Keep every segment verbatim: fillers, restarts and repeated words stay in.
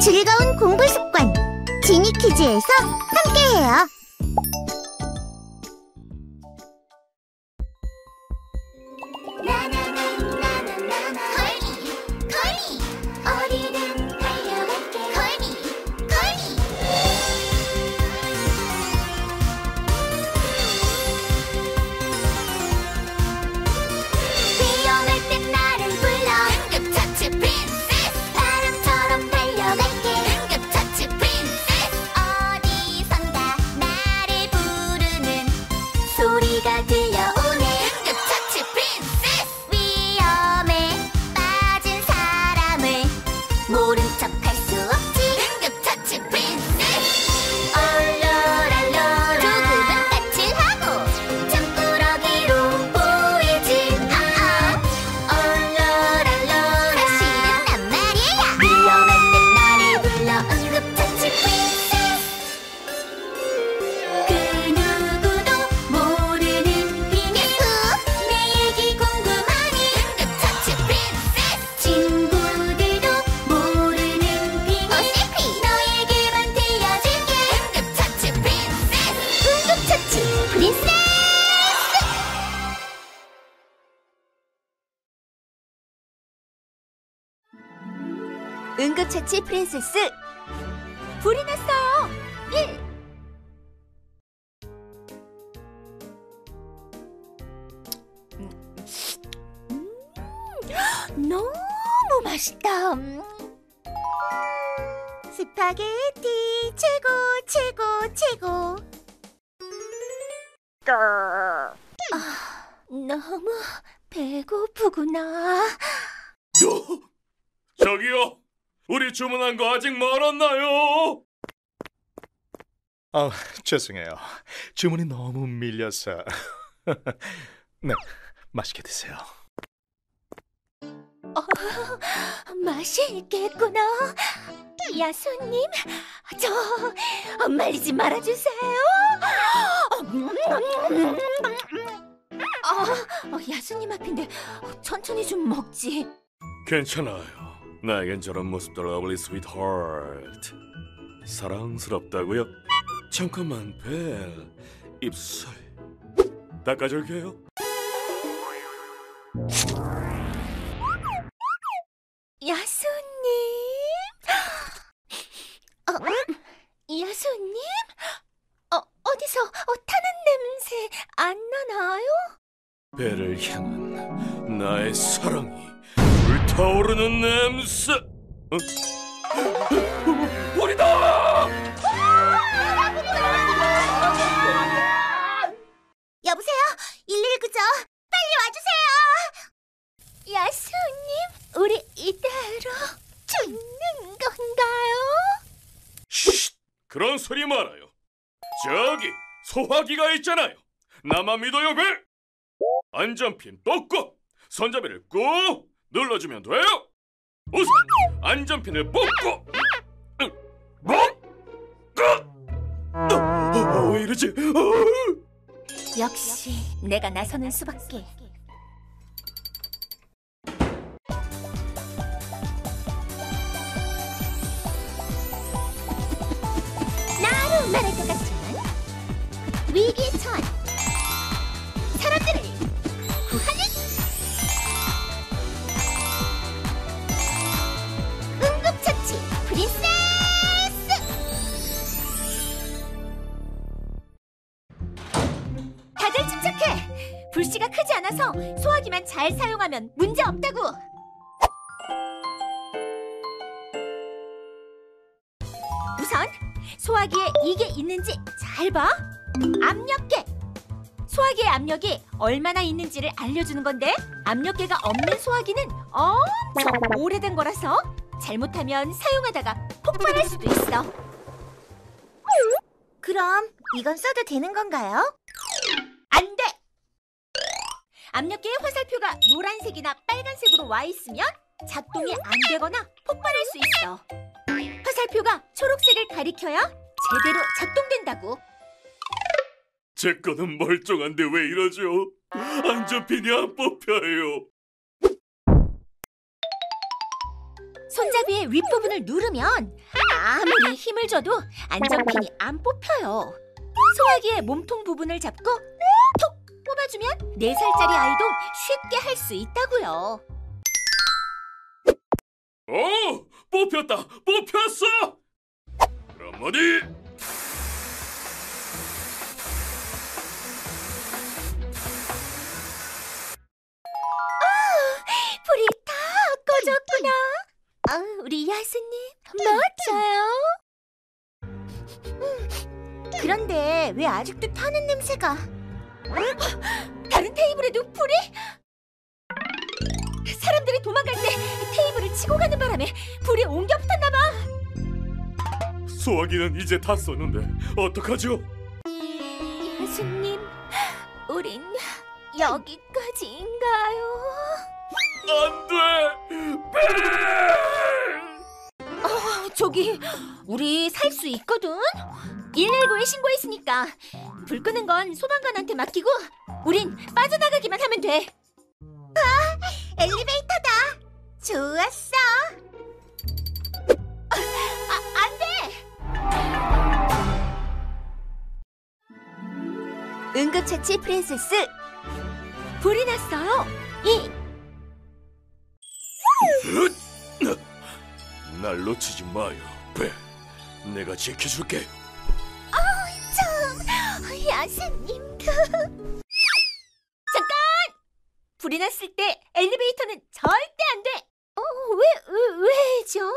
즐거운 공부 습관 지니키즈에서 함께해요. 응급처치 프린세스 불이 났어요. 일. 음, 너무 맛있다. 스파게티 최고 최고 최고. 아, 너무 배고프구나. 어? 저기요, 우리 주문한 거 아직 멀었나요? 아, 죄송해요. 주문이 너무 밀려서. 네, 맛있게 드세요. 어, 맛이 있겠구나. 야수님, 저 말리지 말아주세요. 어, 야수님 앞인데 천천히 좀 먹지. 괜찮아요. 나에겐 저런 모습도 러블리 스위트하트. 사랑스럽다고요? 잠깐만, 벨. 입술 닦아줄게요. 야수님? 어, 야수님? 어, 어디서 어, 타는 냄새 안 나나요? 벨을 향한 나의 사랑이 불타오르는 냄새. 어? 불이다! 여보세요? 일일구죠? 빨리 와주세요. 야수님, 우리 이대로 죽는 건가요? 쉿! 그런 소리 말아요. 저기 소화기가 있잖아요. 나만 믿어요, 벨. 안전핀 뽑고 손잡이를 꾹 눌러주면 돼요. 우선 안전핀을 뽑고 어, 어, 왜 이러지? 어. 역시 내가 나서는 수밖에. 나로 말할 것 같지만 위기의 처한 사람들을 구하는 응급처치 프린세스! 다들 침착해! 불씨가 크지 않아서 소화기만 잘 사용하면 문제 없다고! 우선 소화기에 이게 있는지 잘 봐! 압력계! 소화기의 압력이 얼마나 있는지를 알려주는 건데, 압력계가 없는 소화기는 엄청 오래된 거라서 잘못하면 사용하다가 폭발할 수도 있어. 그럼 이건 써도 되는 건가요? 안 돼! 압력계의 화살표가 노란색이나 빨간색으로 와 있으면 작동이 안 되거나 폭발할 수 있어. 화살표가 초록색을 가리켜야 제대로 작동된다고. 제 거는 멀쩡한데 왜 이러죠? 안전핀이 안 뽑혀요. 손잡이의 윗부분을 누르면 아무리 힘을 줘도 안전핀이 안 뽑혀요. 소화기의 몸통 부분을 잡고 톡 뽑아주면 네 살짜리 아이도 쉽게 할 수 있다고요. 오, 뽑혔다, 뽑혔어. 그럼 어디? 불이 다 꺼졌구나. 아, 우리 야수님 멋져요. 그런데 왜 아직도 타는 냄새가? 다른 테이블에도 불이? 사람들이 도망갈 때 테이블을 치고 가는 바람에 불이 옮겨 붙었나 봐. 소화기는 이제 다 썼는데 어떡하죠? 야수님, 우린 여기까지인가요? 안 돼! 어, 저기 우리 살 수 있거든? 일일구에 신고했으니까 불 끄는 건 소방관한테 맡기고 우린 빠져나가기만 하면 돼. 엘리베이터다. 좋았어. 아, 안 돼! 응급처치 프린세스. 불이 났어요. 이 날 놓치지 마요, 배. 내가 지켜줄게. 야수님. 잠깐! 불이 났을 때 엘리베이터는 절대 안 돼. 어, 왜, 왜, 왜죠?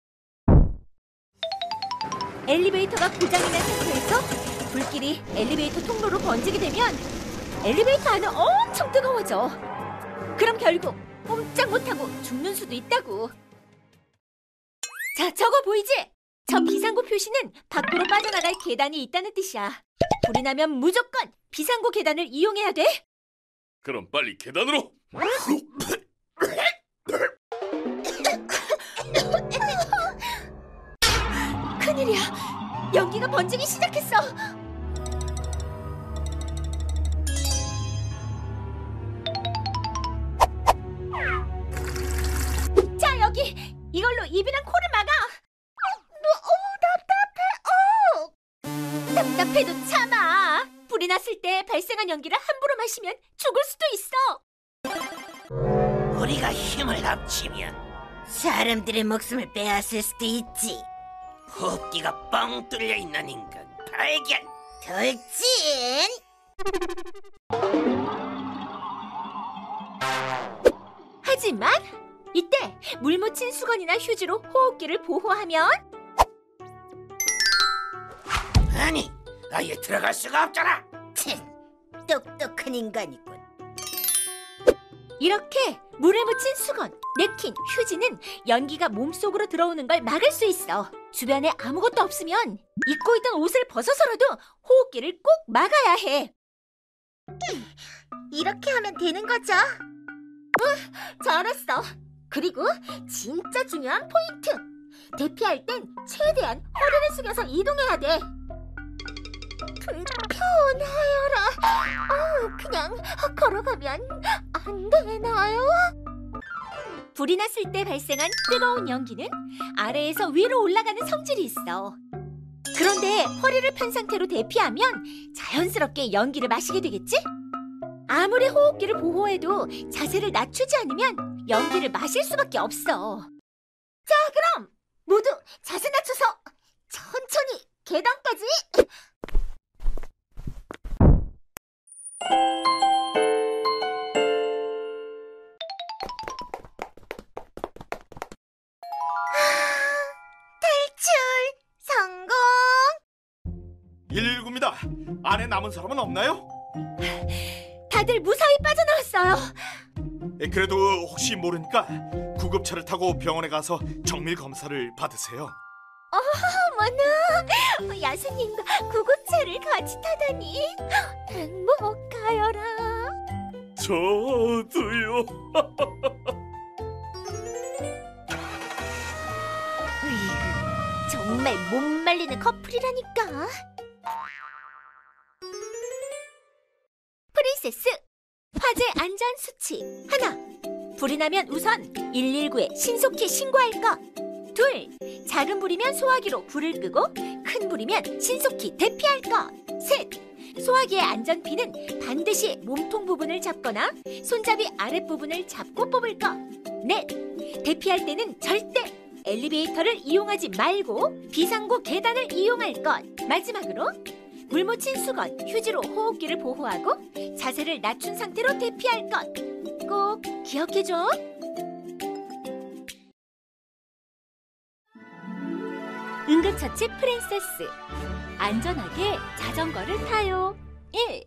엘리베이터가 고장이 난 상태에서 불길이 엘리베이터 통로로 번지게 되면 엘리베이터 안은 엄청 뜨거워져. 그럼 결국 꼼짝 못하고 죽는 수도 있다고. 자, 저거 보이지? 저 비상구 표시는 밖으로 빠져나갈 계단이 있다는 뜻이야. 불이 나면 무조건 비상구 계단을 이용해야 돼. 그럼 빨리 계단으로. 큰일이야. 연기가 번지기 시작했어. 자, 여기 이걸로 입이랑 코를 막아. 답답해도 참아. 불이 났을 때 발생한 연기를 함부로 마시면 죽을 수도 있어. 우리가 힘을 합치면 사람들의 목숨을 빼앗을 수도 있지. 호흡기가 뻥 뚫려 있는 인간 발견. 돌진. 하지만 이때 물 묻힌 수건이나 휴지로 호흡기를 보호하면 아니, 아예 들어갈 수가 없잖아. 참, 똑똑한 인간이군. 이렇게 물에 묻힌 수건, 냅킨, 휴지는 연기가 몸속으로 들어오는 걸 막을 수 있어. 주변에 아무것도 없으면 입고 있던 옷을 벗어서라도 호흡기를 꼭 막아야 해. 이렇게 하면 되는 거죠? 잘했어. 그리고 진짜 중요한 포인트. 대피할 땐 최대한 허리를 숙여서 이동해야 돼. 불편하여라. 어, 그냥 걸어가면 안 되나요? 불이 났을 때 발생한 뜨거운 연기는 아래에서 위로 올라가는 성질이 있어. 그런데 허리를 편 상태로 대피하면 자연스럽게 연기를 마시게 되겠지? 아무리 호흡기를 보호해도 자세를 낮추지 않으면 연기를 마실 수밖에 없어. 자, 그럼 모두 자세 낮춰서 천천히 계단까지. 탈출 성공. 일일구입니다. 안에 남은 사람은 없나요? 다들 무사히 빠져나왔어요. 에, 그래도 혹시 모르니까 구급차를 타고 병원에 가서 정밀 검사를 받으세요. 어머나, 야수님과 구급차를 같이 타다니 행복하여라. 저도요. 으이그, 정말 못 말리는 커플이라니까. 프린세스, 화재 안전 수칙 하나. 불이 나면 우선 일일구에 신속히 신고할 것. 둘, 작은 불이면 소화기로 불을 끄고 큰 불이면 신속히 대피할 것. 셋. 소화기의 안전핀은 반드시 몸통 부분을 잡거나 손잡이 아랫부분을 잡고 뽑을 것. 넷. 대피할 때는 절대 엘리베이터를 이용하지 말고 비상구 계단을 이용할 것. 마지막으로 물 묻힌 수건, 휴지로 호흡기를 보호하고 자세를 낮춘 상태로 대피할 것. 꼭 기억해줘. 응급처치 프린세스. 안전하게 자전거를 타요. 일.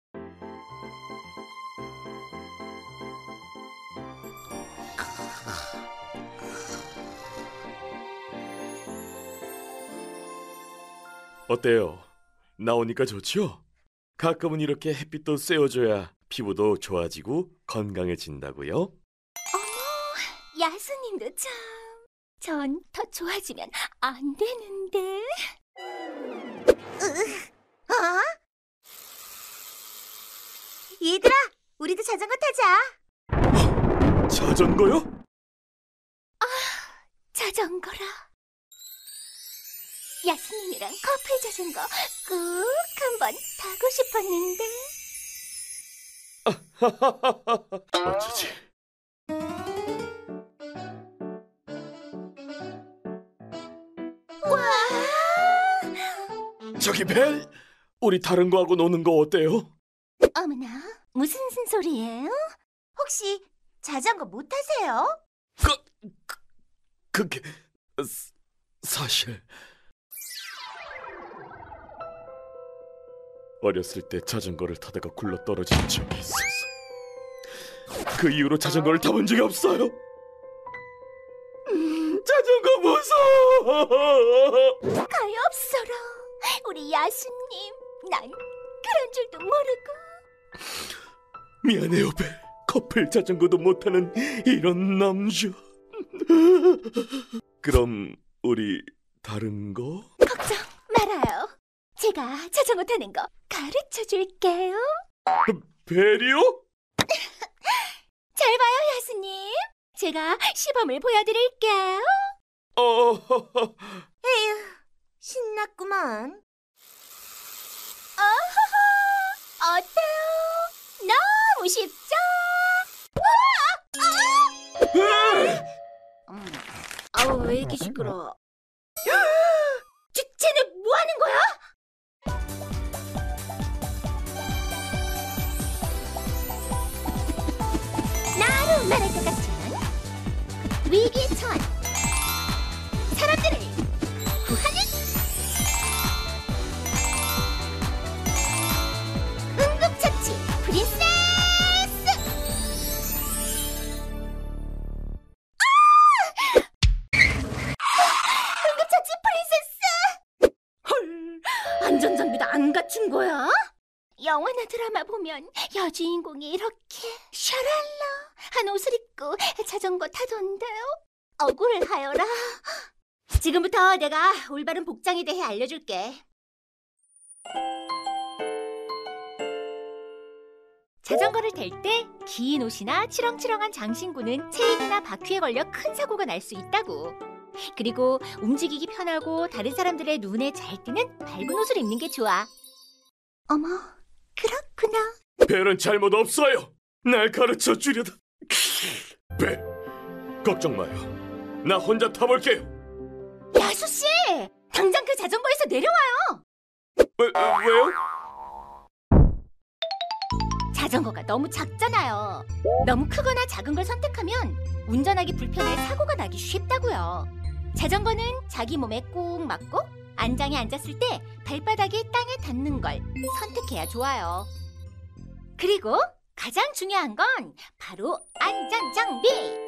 어때요? 나오니까 좋죠? 가끔은 이렇게 햇빛도 쐬어줘야 피부도 좋아지고 건강해진다고요? 야수님도 참. 전 더 좋아지면 안 되는데. 어? 얘들아, 우리도 자전거 타자. 자전거요? 자전거라. 야수님이랑 커플 자전거 꼭 한번 타고 싶었는데. 어쩌지? 저기 벨, 우리 다른 거하고 노는 거 어때요? 어머나, 무슨 소리예요? 혹시 자전거 못 타세요? 그, 그 그게 사- 사실 어렸을 때 자전거를 타다가 굴러 떨어진 적이 있어서 그 이후로 자전거를 타본 적이 없어요. 음, 자전거 무서워. 가엾어라. 우리 야수님, 난 그런 줄도 모르고. 미안해요, 벨. 커플 자전거도 못 타는 이런 남자. 그럼 우리 다른 거? 걱정 말아요. 제가 자전거 타는 거 가르쳐 줄게요. 벨이요? 잘 봐요, 야수님. 제가 시범을 보여드릴게요. 어, 에휴, 신났구만. 어허허, 어때요? 너무 쉽죠? 음, 아우, 왜 이렇게 시끄러워? 쟤, 쟤네 뭐 하는 거야? 나로 말할 것 같지만 위기의 처한 사람들을 구하는 응급처치 프린세스! 아! 응급처치 프린세스! 헐, 안전장비도 안 갖춘 거야? 영화나 드라마 보면 여주인공이 이렇게 샤랄라 한 옷을 입고 자전거 타던데요. 억울하여라. 지금부터 내가 올바른 복장에 대해 알려줄게. 자전거를 탈 때 긴 옷이나 치렁치렁한 장신구는 체인이나 바퀴에 걸려 큰 사고가 날 수 있다고. 그리고 움직이기 편하고 다른 사람들의 눈에 잘 띄는 밝은 옷을 입는 게 좋아. 어머, 그렇구나. 벨은 잘못 없어요. 날 가르쳐 주려다. 벨, 걱정 마요. 나 혼자 타볼게요. 야수씨! 당장 그 자전거에서 내려와요! 왜, 왜요? 자전거가 너무 작잖아요. 너무 크거나 작은 걸 선택하면 운전하기 불편해 사고가 나기 쉽다고요. 자전거는 자기 몸에 꼭 맞고 안장에 앉았을 때 발바닥이 땅에 닿는 걸 선택해야 좋아요. 그리고 가장 중요한 건 바로 안전장비!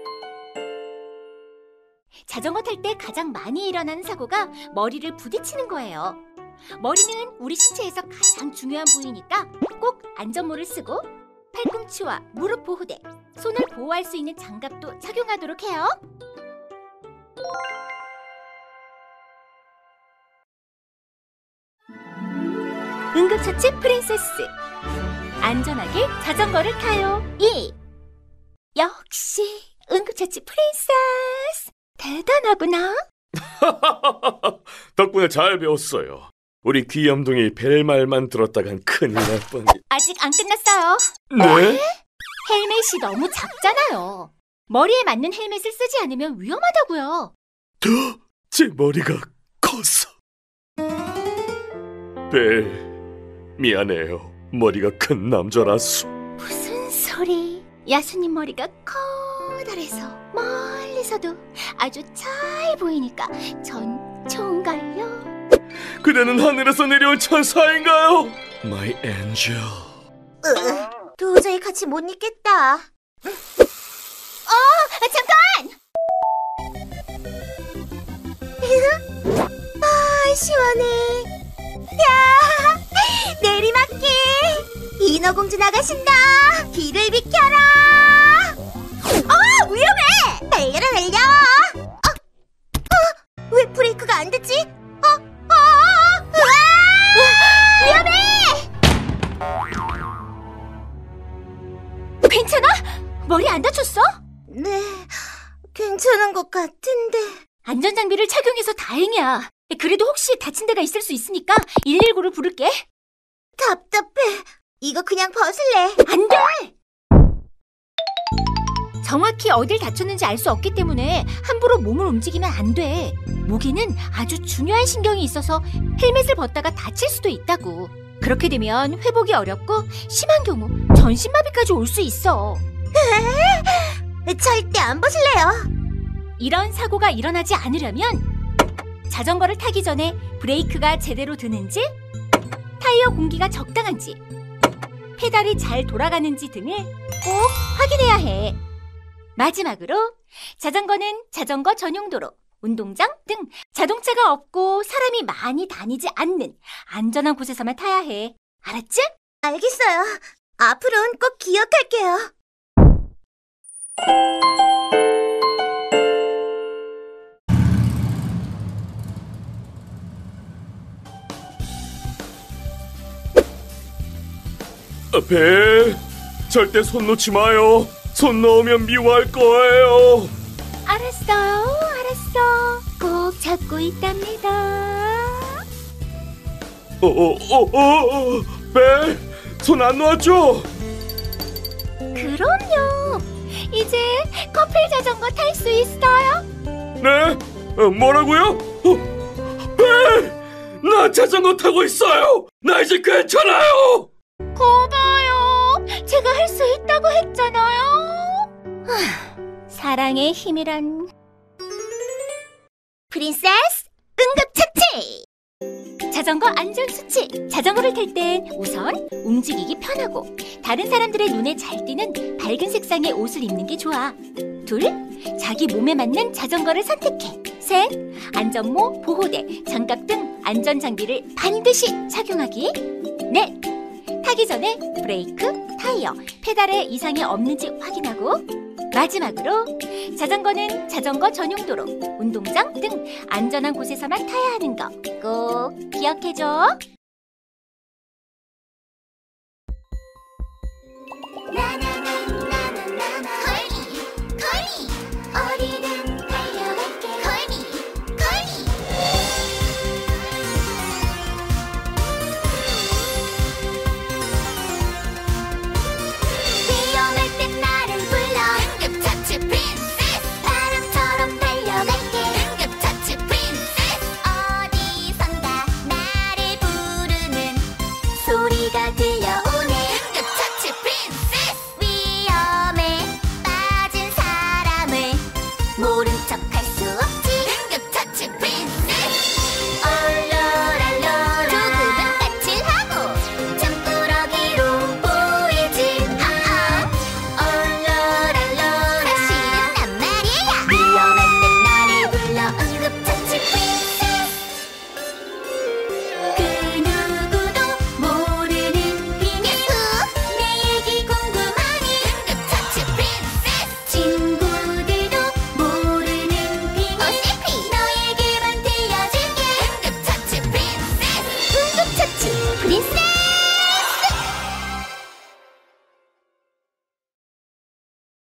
자전거 탈 때 가장 많이 일어나는 사고가 머리를 부딪히는 거예요. 머리는 우리 신체에서 가장 중요한 부위니까 꼭 안전모를 쓰고 팔꿈치와 무릎 보호대, 손을 보호할 수 있는 장갑도 착용하도록 해요. 응급처치 프린세스. 안전하게 자전거를 타요. 이. 역시 응급처치 프린세스. 대단하구나. 덕분에 잘 배웠어요. 우리 귀염둥이 벨 말만 들었다간 큰일 날 뻔. 아직 안 끝났어요. 네? 헬멧이 너무 작잖아요. 머리에 맞는 헬멧을 쓰지 않으면 위험하다고요. 제 머리가 커서. 벨, 미안해요. 머리가 큰 남자라서. 무슨 소리? 야수님 머리가 커다래서 멀리서도 아주 잘 보이니까 전 좋은걸요. 그대는 하늘에서 내려온 천사인가요? My angel. 으, 도저히 같이 못 있겠다. 어, 잠깐! 아, 시원해. 야, 내리막길. 인어공주 나가신다. 길을 비켜라. 어, 위험해. 달려라, 달려. 어, 어, 왜 브레이크가 안 되지? 어, 어, 어, 으아! 위험해! 괜찮아? 머리 안 다쳤어? 네, 괜찮은 것 같은데. 안전장비를 착용해서 다행이야. 그래도 혹시 다친 데가 있을 수 있으니까 일일구를 부를게. 답답해. 이거 그냥 벗을래. 안 돼! 정확히 어딜 다쳤는지 알 수 없기 때문에 함부로 몸을 움직이면 안 돼. 목에는 아주 중요한 신경이 있어서 헬멧을 벗다가 다칠 수도 있다고. 그렇게 되면 회복이 어렵고 심한 경우 전신마비까지 올 수 있어. 절대 안 벗을래요. 이런 사고가 일어나지 않으려면 자전거를 타기 전에 브레이크가 제대로 드는지, 타이어 공기가 적당한지, 페달이 잘 돌아가는지 등을 꼭 확인해야 해. 마지막으로 자전거는 자전거 전용도로, 운동장 등 자동차가 없고 사람이 많이 다니지 않는 안전한 곳에서만 타야 해. 알았지? 알겠어요. 앞으로는 꼭 기억할게요. 아, 벨, 절대 손 놓지 마요. 손 넣으면 미워할 거예요. 알았어요, 알았어. 꼭 잡고 있답니다. 어, 어, 어, 어, 벨, 손 안 놔줘. 그럼요. 이제 커플 자전거 탈 수 있어요. 네? 어, 뭐라고요? 어, 벨, 나 자전거 타고 있어요. 나 이제 괜찮아요. 고마워요. 제가 할 수 있다고 했잖아요. 하, 사랑의 힘이란. 프린세스 응급처치. 자전거 안전수칙. 자전거를 탈 땐 우선 움직이기 편하고 다른 사람들의 눈에 잘 띄는 밝은 색상의 옷을 입는 게 좋아. 둘, 자기 몸에 맞는 자전거를 선택해. 셋, 안전모, 보호대, 장갑 등 안전장비를 반드시 착용하기. 넷, 타기 전에 브레이크, 타이어, 페달에 이상이 없는지 확인하고. 마지막으로 자전거는 자전거 전용도로, 운동장 등 안전한 곳에서만 타야 하는 거 꼭 기억해줘.